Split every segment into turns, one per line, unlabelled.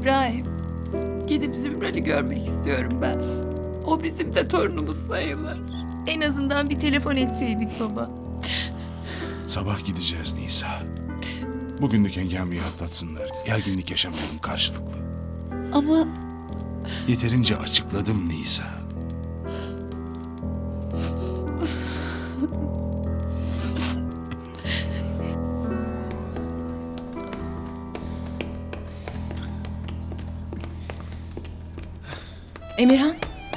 İbrahim, gidip Zümrel'i görmek istiyorum ben. O bizim de torunumuz sayılır. En azından bir telefon etseydik baba.
Sabah gideceğiz Nisa. Bugünlük hengameyi atlatsınlar. Gerginlik yaşamayalım karşılıklı.
Ama...
Yeterince açıkladım Nisa.
Emirhan,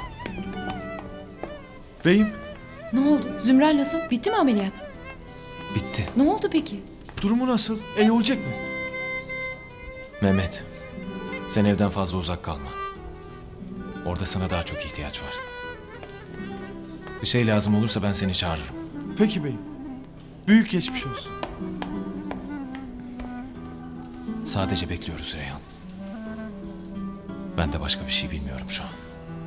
Beyim,
ne oldu? Zümrel nasıl? Bitti mi ameliyat?
bitti.
Ne oldu peki?
Durumu nasıl? İyi olacak mı?
Mehmet, sen evden fazla uzak kalma. Orada sana daha çok ihtiyaç var. Bir şey lazım olursa ben seni çağırırım.
Peki beyim. Büyük geçmiş olsun.
Sadece bekliyoruz Reyhan. Ben de başka bir şey bilmiyorum şu an.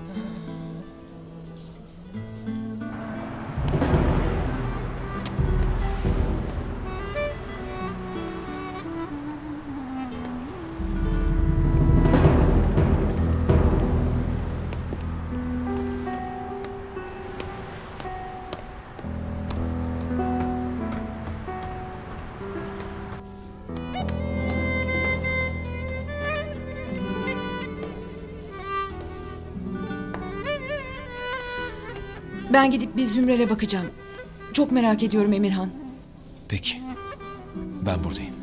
Ben gidip bir Zümrel'e bakacağım. Çok merak ediyorum Emirhan.
Peki, ben buradayım.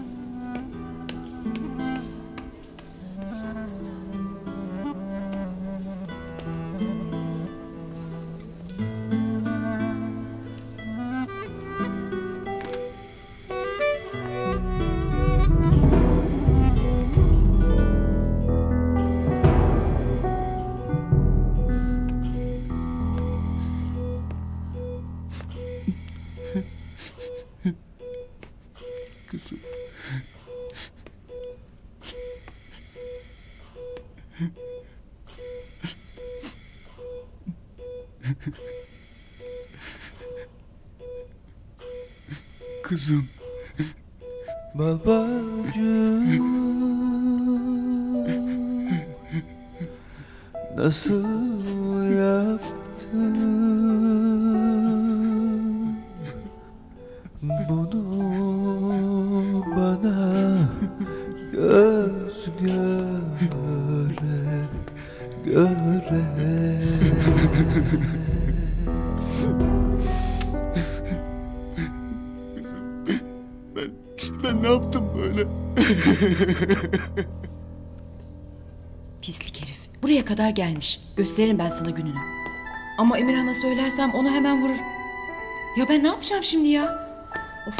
Kızım. Kızım.
Babacığım, nasıl yaptın bunu bana, göz göre göre.
Ben ne yaptım böyle?
Pislik herif. Buraya kadar gelmiş. Gösteririm ben sana gününü. Ama Emirhan'a söylersem onu hemen vurur. Ya ben ne yapacağım şimdi ya? Of.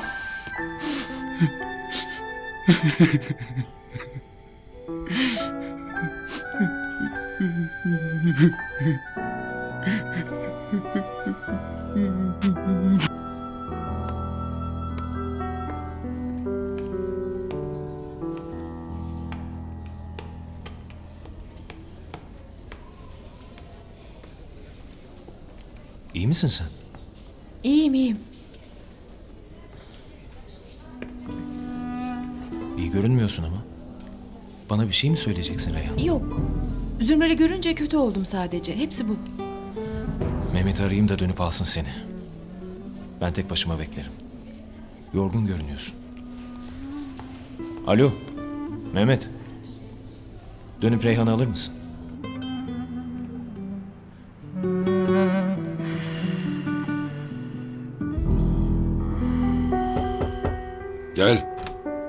İyi misin sen?
İyiyim iyiyim.
İyi görünmüyorsun ama. Bana bir şey mi söyleyeceksin Reyhan?
Yok. Zümrel'i görünce kötü oldum sadece. Hepsi bu.
Mehmet'i arayayım da dönüp alsın seni. Ben tek başıma beklerim. Yorgun görünüyorsun. Alo, Mehmet. Dönüp Reyhan'ı alır mısın?
Gel.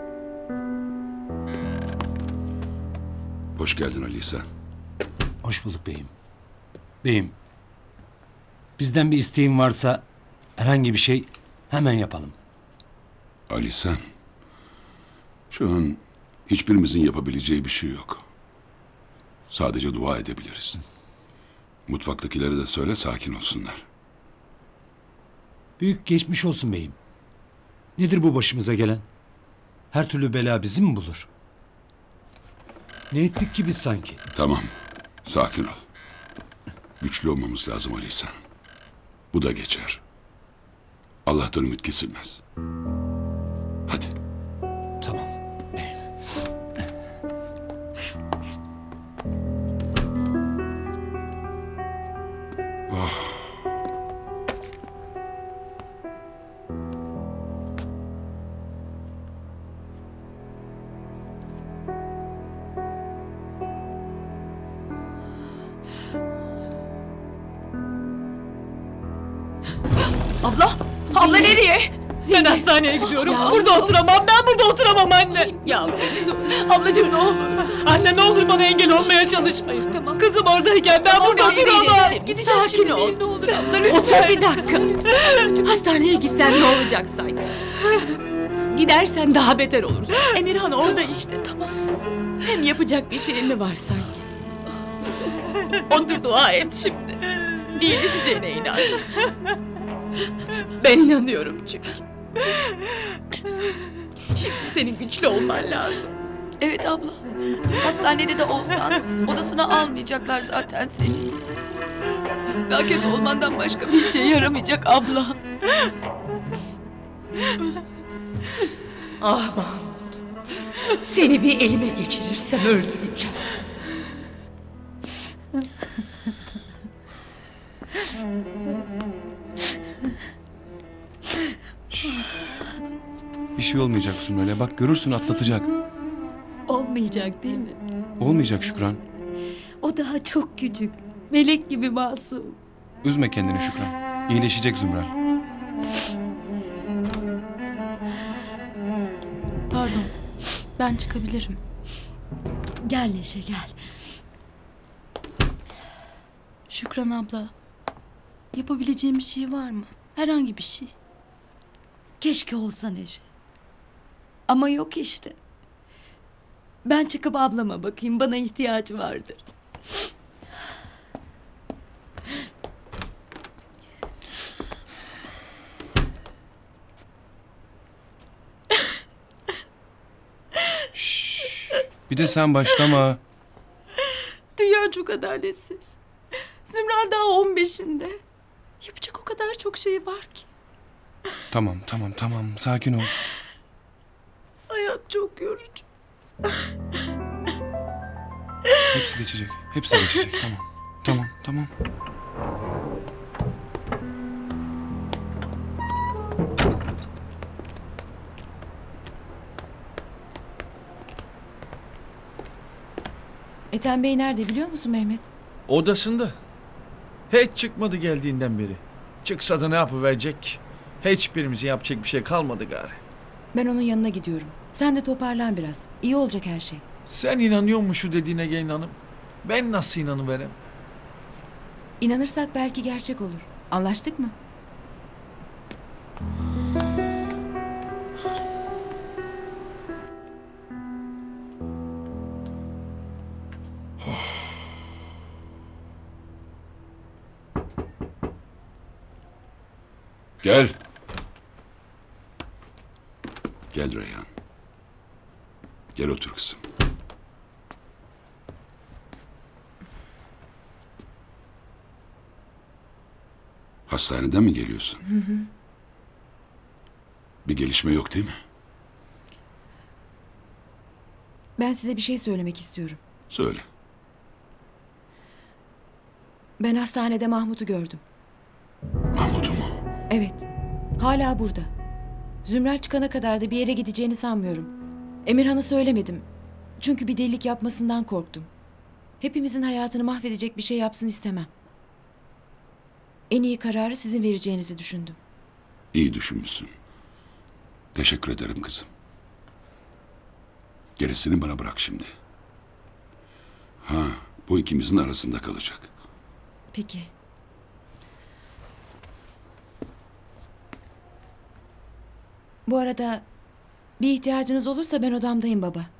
Hoş geldin Ali İhsan.
Hoş bulduk beyim. Beyim, bizden bir isteğin varsa herhangi bir şey hemen yapalım.
Ali İhsan. Şu an hiçbirimizin yapabileceği bir şey yok. Sadece dua edebiliriz. Mutfaktakilere de söyle sakin olsunlar.
Büyük geçmiş olsun beyim. Nedir bu başımıza gelen? Her türlü bela bizi mi bulur? Ne ettik ki biz sanki?
Tamam. Sakin ol. Güçlü olmamız lazım Ali İhsan. Bu da geçer. Allah'tan ümit kesilmez. Hadi.
Tamam beyim.
Abla! Abla nereye?
Ben hastaneye gidiyorum. Burada oturamam. Ben burada oturamam anne.
Yavrum. Ablacığım ne olur.
Anne ne olur bana engel olmaya çalışmayın.
Tamam.
Kızım oradayken ben burada oturamam.
Gideceğiz
Sakin
şimdi
ol.
değil ne olur abla lütfen.
Otur bir dakika. Hastaneye gitsen ne olacak sanki? Gidersen daha beter olursun. Emirhan orada işte.
Tamam.
Hem yapacak bir şeyin mi var sanki? Otur dua et şimdi. İyileşeceğine inan. Ben inanıyorum çünkü. Şimdi senin güçlü olman lazım.
Evet abla. Hastanede de olsan odasına almayacaklar zaten seni. Daha kötü olmandan başka bir şey yaramayacak abla.
Ah Mahmut. Seni bir elime geçirirsem öldüreceğim.
Bir şey olmayacak Sümrü'yle. Bak görürsün atlatacak.
Olmayacak değil mi?
Olmayacak Şükran.
O daha çok küçük. Melek gibi masum.
Üzme kendini Şükran. İyileşecek Zümrüt.
Pardon. Ben çıkabilirim.
Gel Neşe gel.
Şükran abla. Yapabileceğim bir şey var mı? Herhangi bir şey.
Keşke olsa Neşe. Ama yok işte. Ben çıkıp ablama bakayım. Bana ihtiyacı vardır.
Bir de sen başlama.
Dünya çok adaletsiz. Zümra daha 15'inde. Yapacak o kadar çok şey var ki.
Tamam. Sakin ol.
Hayat çok yorucu.
Hepsi geçecek. Tamam.
Ethem Bey nerede biliyor musun Mehmet?
Odasında. Hiç çıkmadı geldiğinden beri. Çıksa da ne yapıverecek? Hiçbirimizin yapacak bir şey kalmadı gari.
Ben onun yanına gidiyorum. Sen de toparlan biraz. İyi olacak her şey.
Sen inanıyor musun şu dediğine gelin hanım? Ben nasıl inanıverem?
İnanırsak belki gerçek olur. Anlaştık mı?
Gel. Gel Reyhan. Gel otur kızım. Hastaneden mi geliyorsun? Bir gelişme yok değil mi?
Ben size bir şey söylemek istiyorum.
Söyle.
Ben hastanede Mahmut'u gördüm.
Mahmut'u mu?
Evet. Hala burada. Zümrüt çıkana kadar da bir yere gideceğini sanmıyorum. Emirhan'a söylemedim. Çünkü bir delilik yapmasından korktum. Hepimizin hayatını mahvedecek bir şey yapsın istemem. En iyi kararı sizin vereceğinizi düşündüm.
İyi düşünmüşsün. Teşekkür ederim kızım. Gerisini bana bırak şimdi. Bu ikimizin arasında kalacak.
Peki. Bu arada bir ihtiyacınız olursa ben odamdayım baba.